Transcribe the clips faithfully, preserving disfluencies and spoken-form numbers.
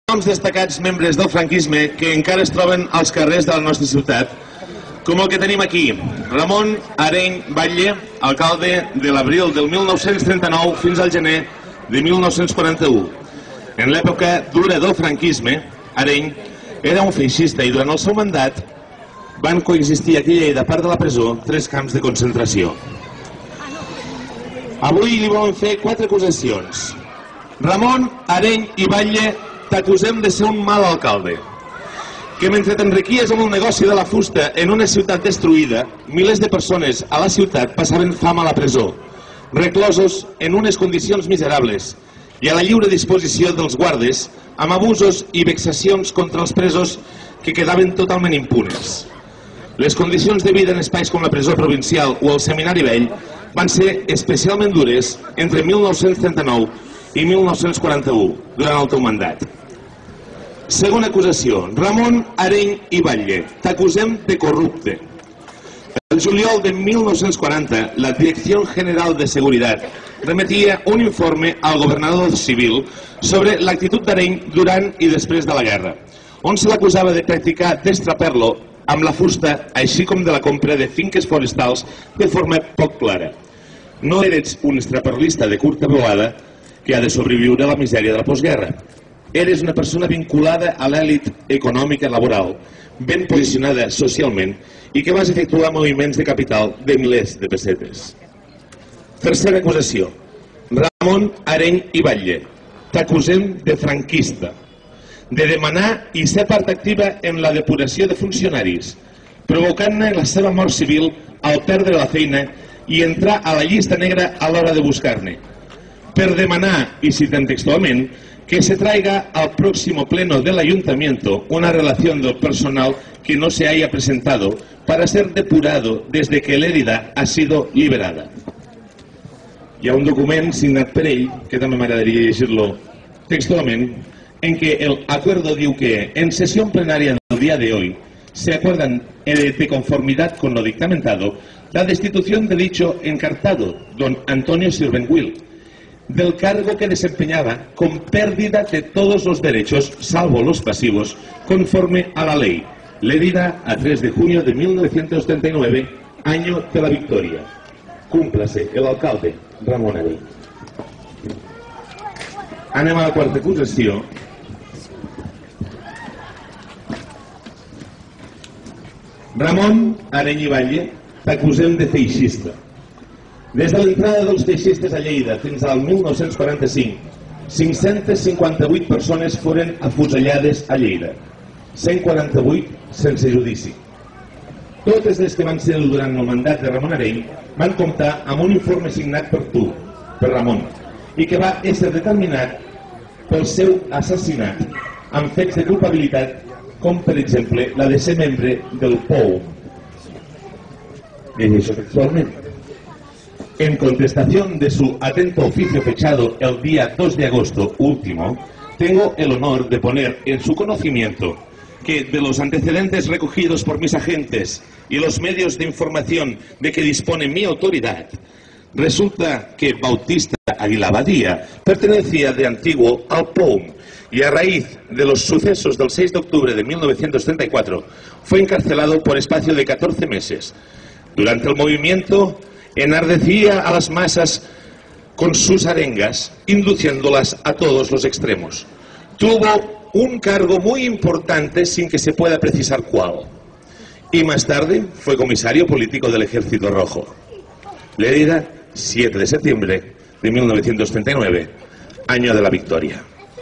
uns destacats membres del franquisme que encara es troben als carrers de la nostra ciutat, com el que tenim aquí, Ramon Areny Batlle, alcalde de l'abril del mil nou-cents trenta-nou fins al gener de mil nou-cents quaranta-u. En l'època dura del franquisme, Areny era un feixista i durant el seu mandat van coexistir aquí a Lleida, a part de la presó, tres camps de concentració. Avui li volen fer quatre acusacions. Ramon Areny i Batlle, t'acusem de ser un mal alcalde, que mentre t'enriquies amb el negoci de la fusta en una ciutat destruïda, milers de persones a la ciutat passaven fam a la presó, reclosos en unes condicions miserables i a la lliure disposició dels guardes, amb abusos i vexacions contra els presos que quedaven totalment impunes. Les condicions de vida en espais com la presó provincial o el Seminari Vell van ser especialment dures entre mil nou-cents trenta-nou i mil nou-cents quaranta-u, durant el teu mandat. Segona acusació. Ramon Areny i Batlle, t'acusem de corrupte. El juliol de mil nou-cents quaranta, la Direcció General de Seguretat remetia un informe al governador civil sobre l'actitud d'Areny durant i després de la guerra, on se l'acusava de practicar destraperlo amb la fusta, així com de la compra de finques forestals de forma poc clara. No eres un extraperlista de curta volada que ha de sobreviure a la misèria de la postguerra. Eres una persona vinculada a l'èlit econòmica i laboral, ben posicionada socialment i que vas efectuar moviments de capital de milers de pessetes. Tercera acusació. Ramon Areny i Batlle, t'acusem de franquista, de demanar i ser part activa en la depuració de funcionaris, provocant-ne la seva mort civil al perdre la feina i entrar a la llista negra a l'hora de buscar-ne, per demanar, y citan textualmente, que se traiga al próximo pleno del ayuntamiento una relación del personal que no se haya presentado para ser depurado desde que l'herida ha sido liberada. Hi ha un document signat per ell, que també m'agradaria llegir-lo textualment, en què el acuerdo diu que en sesión plenaria del día de hoy se acuerdan de conformidad con lo dictamentado la destitución de dicho encartado, don Antonio Sirvenguil, del cargo que desempeñaba con pérdida de todos los derechos, salvo los pasivos, conforme a la ley, leída a tres de junio de mil novecientos treinta y nueve, año de la victoria. Cúmplase el alcalde Ramon Areny. Anem a la quarta acusació. Ramon Areny i Batlle, t'acusem de feixista. Des de l'entrada dels feixistes a Lleida fins al mil nou-cents quaranta-cinc, cinc-centes cinquanta-vuit persones foren afusellades a Lleida, cent quaranta-vuit sense judici. Totes les que van ser durant el mandat de Ramon Areny van comptar amb un informe signat per tu, per Ramon, i que va ésser determinat pel seu assassinat amb fets de culpabilitat, com per exemple la de ser membre del P O U. Y eso textualmente. En contestación de su atento oficio fechado el día dos de agosto último, tengo el honor de poner en su conocimiento que de los antecedentes recogidos por mis agentes y los medios de información de que dispone mi autoridad, resulta que Bautista Aguilar Badía pertenecía de antiguo al P O U y a raíz de los sucesos del seis de octubre de mil novecientos treinta y cuatro fue encarcelado por espacio de catorce meses. Durante el movimiento enardecía a las masas con sus arengas, induciéndolas a todos los extremos. Tuvo un cargo muy importante sin que se pueda precisar cuál. Y más tarde fue comisario político del Ejército Rojo. Lérida, siete de septiembre de mil novecientos treinta y nueve, año de la victoria.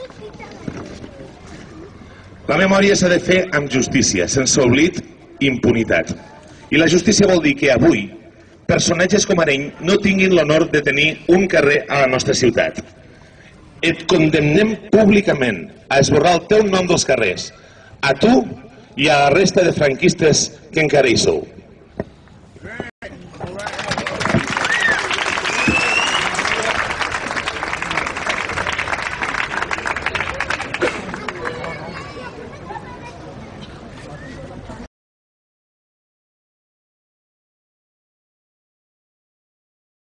La memòria s'ha de fer amb justícia, sense oblit i impunitat. I la justícia vol dir que avui personatges com Areny no tinguin l'honor de tenir un carrer a la nostra ciutat. Et condemnem públicament a esborrar el teu nom dels carrers, a tu i a la resta de franquistes que encara hi sou.